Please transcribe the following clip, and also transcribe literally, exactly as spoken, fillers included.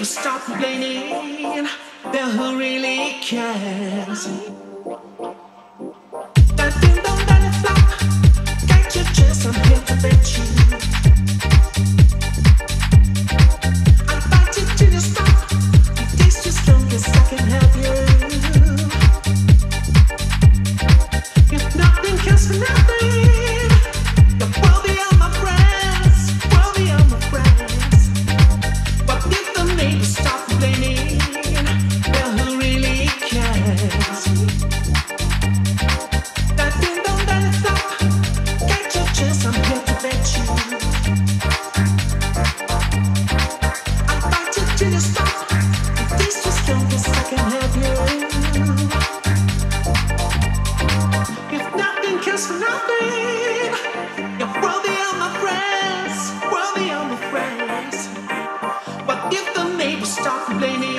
neighbors start complaining, then who really cares? That ding dong belly flop, get your chance, I'm here to bet you. I'll fight you till you stop, it takes just long as I can help you. If nothing counts for nothing, the world beyond my friends, world beyond my friends. But if the neighbors stop complaining, well, who really cares? That ding dong belly flop, get your chance, I'm here to bet you. I'll fight you till you stop, if this just long as I can help you. If nothing counts for nothing, your world beyond my friends, world beyond my friends. But if the neighbors start complaining,